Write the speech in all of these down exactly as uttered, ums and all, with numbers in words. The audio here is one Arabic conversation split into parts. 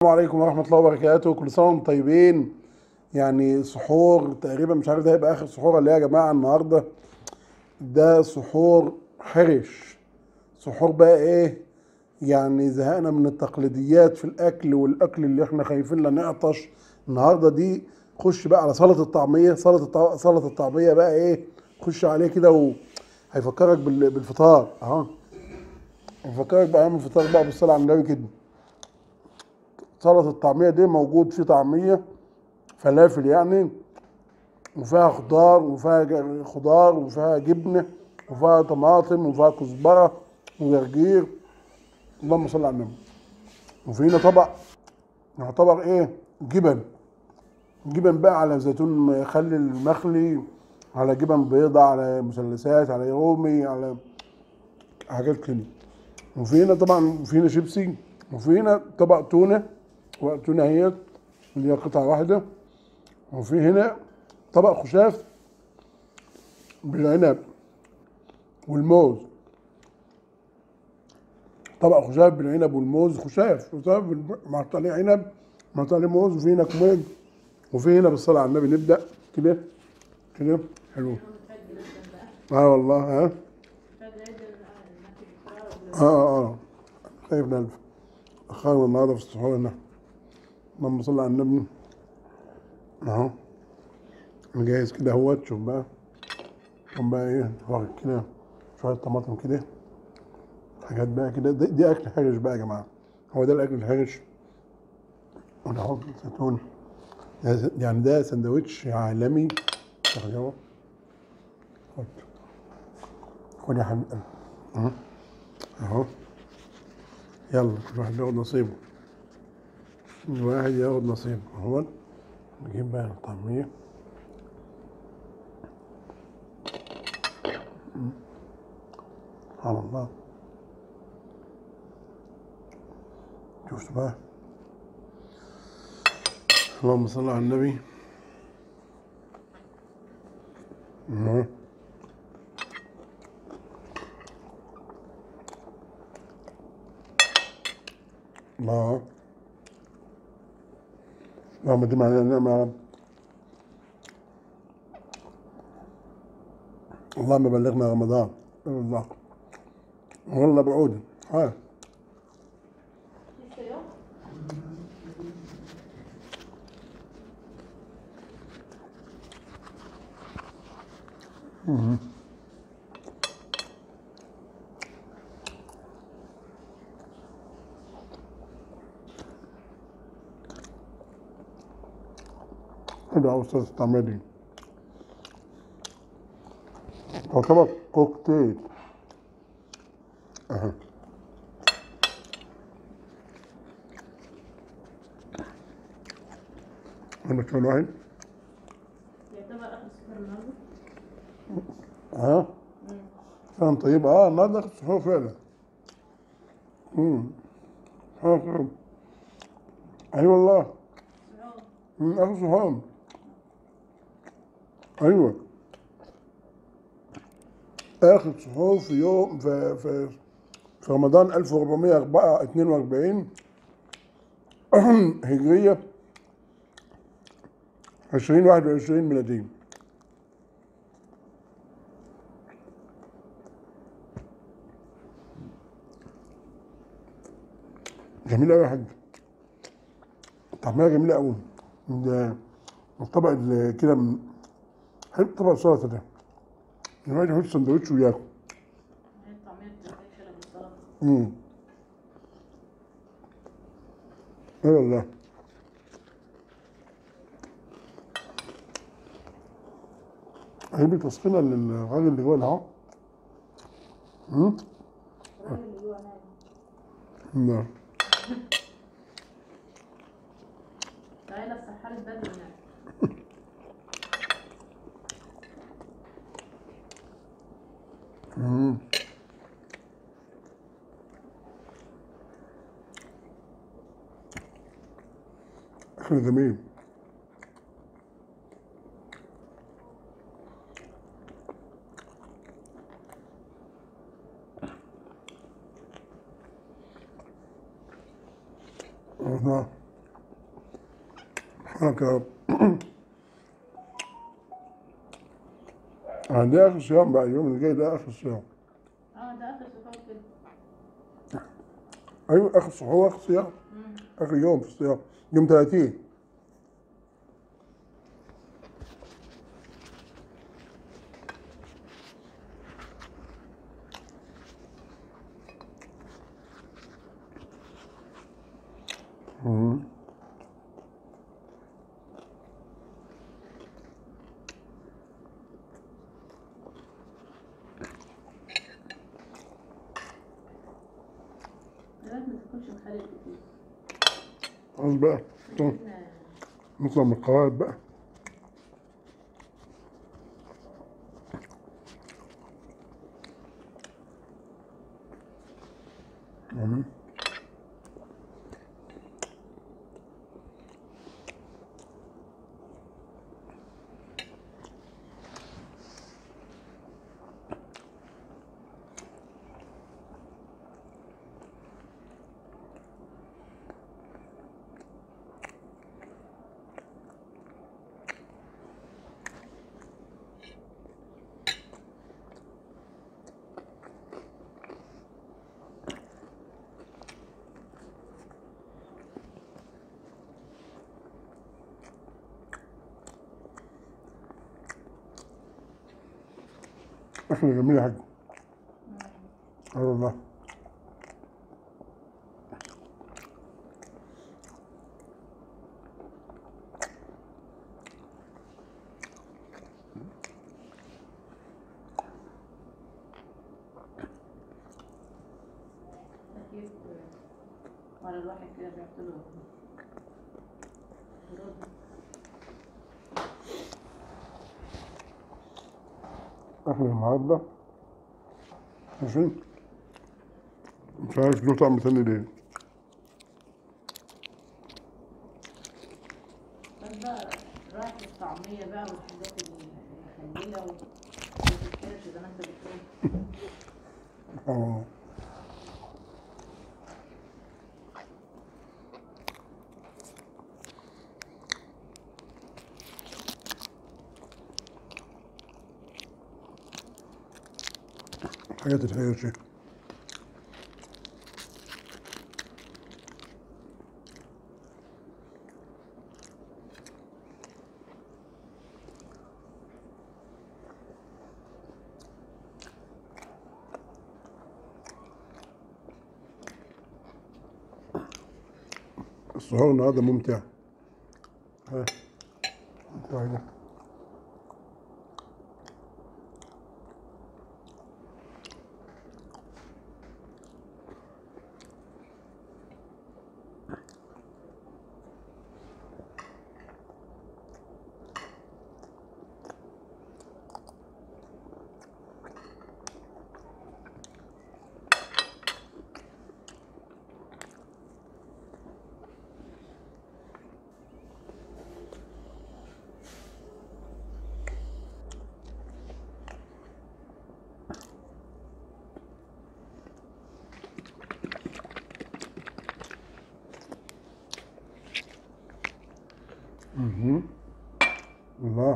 السلام عليكم ورحمة الله وبركاته، كل سنة وانتم طيبين. يعني سحور تقريبا، مش عارف ده هيبقى آخر سحور ولا ايه يا جماعة النهاردة. ده سحور حرش. سحور بقى ايه؟ يعني زهقنا من التقليديات في الأكل، والأكل اللي احنا خايفين لا نعطش. النهاردة دي خش بقى على سلطة الطعمية. سلطة الطع- سلطة الطعمية بقى ايه؟ خش عليه كده وهيفكرك بال- بالفطار اهو. هيفكرك بقى من الفطار بقى بالصلاة على النبي كده. سلطة الطعمية دي موجود في طعمية فلافل يعني، وفيها خضار وفيها ج- خضار وفيها جبنة وفيها طماطم وفيها كزبرة وجرجير. اللهم صل على النبي. وفي هنا طبق، يعتبر ايه، جبن. جبن بقى على زيتون مخلل مخلي، على جبن بيضة، على مثلثات، على رومي، على حاجات كده. وفي هنا طبعا في هنا شيبسي، وفي هنا طبق تونة، وتونة هي اللي هي قطعة واحدة. وفي هنا طبق خشاف بالعنب والموز. طبق خشاف بالعنب والموز، خشاف خشاف بال- محط عليه عنب، محط عليه موز، وفي هنا كموز، وفي هنا بالصلاة على النبي نبدأ كده كده. حلو. اه والله ها. اه اه اه خايف نلف. اخرنا النهارده في السحور هنا. اللهم صل على النبي. اهو مجهز كده اهوت. شوف بقى، شوف بقى ايه، واخد كده شوية طماطم كده، حاجات بقى كده. دي, دي اكل حرش بقى يا جماعة. هو ده الاكل الحرش. ونحط زيتون. يعني ده سندوتش عالمي. اهو خد، خد يا حبيبي. اهو اهو. يلا كل واحد ياخد نصيبه، كل واحد ياخد نصيبه اهو. نجيب بقى الطعمية. سبحان الله. شفت بقى. اللهم صل على النبي. اهو. الله. اللهم دم علينا النعمة يا رب. اللهم بلغنا رمضان. الله. والله بعود. ها. حلو أستاذ الطعمية دي. تعتبر كوكتيل. اها. انا كمان واحد. يعتبر اخر سحور النهارده. ها. كان طيب. اه النهارده اخر سحور فعلا. امم. اخر. اي والله. مم، اخر سحور. ايوه. اخر سحور في يوم في في في رمضان ألف وأربعمية واتنين وأربعين هجرية، ألفين وواحد وعشرين ميلادية. جميلة أوي يا حاج. طعمها جميلة أوي. ده الطبق اللي كده من- حلو طبق السلطة ده. الواحد يحط سندوتش وياكل. هي الطعمية بتبقى حلوة بالسلطة. امم. اي والله. هيجيب تسخينة للراجل اللي جوه ده اهو. امم. الراجل اللي جوه نايم. نعم. تعالى في سحارة بدري نايم. امم. أكل جميل. نعم. سبحانك يا رب. يعني ده اخر صيام بقى، اليوم اللي جاي ده اخر صيام. اه ده اخر سحور كده. ايوه اخر سحور اخر صيام. مم. اخر يوم في الصيام يوم ثلاثين. مم. دلوقتي ما تاكلش مخلل كتير. خلاص بقى طب إحنا نطلع من القواعد بقى. مم. احنا جميل يا حاج. اه والله. أكيد مرة الواحد كده بيحط له برود. احنا النهارده ماشي، مش عارف له طعم تاني ليه. بس بقى رايح الطعمية بقى والحاجات المخللة والكرش زي ما انت بتقول. اه حاجات الحيوشي. السهر النهارده ممتع. ها ممتع ده. اها الله.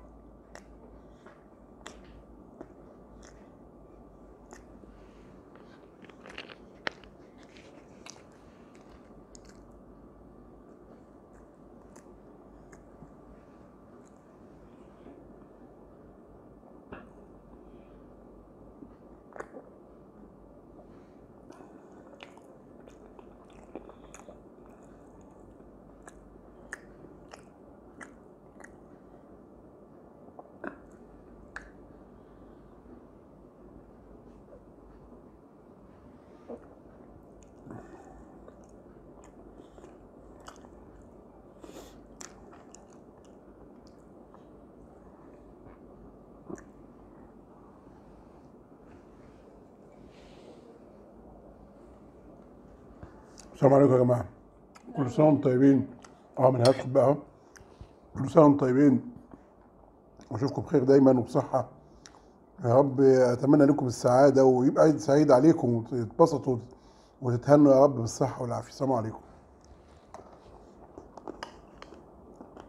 السلام عليكم يا جماعه، كل سنه وانتم طيبين. اه من هدخل بقى اهو. كل سنه وانتم طيبين واشوفكم بخير دايما وبصحه يا رب. اتمنى لكم السعاده ويبقى عيد سعيد عليكم وتتبسطوا وتتهنوا يا رب بالصحه والعافيه. السلام عليكم.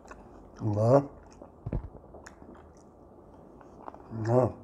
الله الله